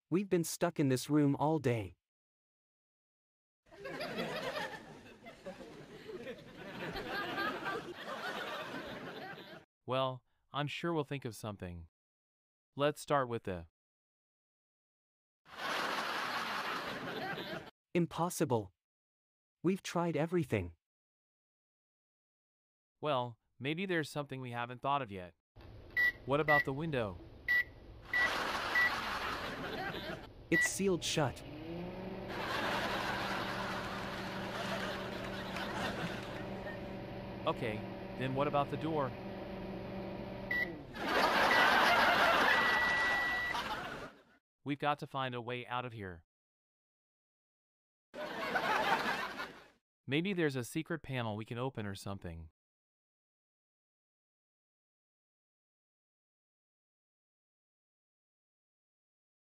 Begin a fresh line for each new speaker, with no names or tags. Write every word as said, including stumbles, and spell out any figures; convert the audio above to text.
We've been stuck in this room all day.
Well, I'm sure we'll think of something. Let's start with the...
Impossible. We've tried everything.
Well, maybe there's something we haven't thought of yet. What about the window?
It's sealed shut.
Okay, then what about the door? We've got to find a way out of here. Maybe there's a secret panel we can open or something.